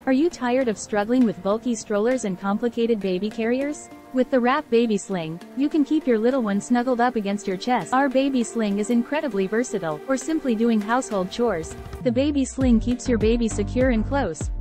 Are you tired of struggling with bulky strollers and complicated baby carriers? With the Wrap Baby Sling, you can keep your little one snuggled up against your chest. Our baby sling is incredibly versatile, or simply doing household chores. The baby sling keeps your baby secure and close.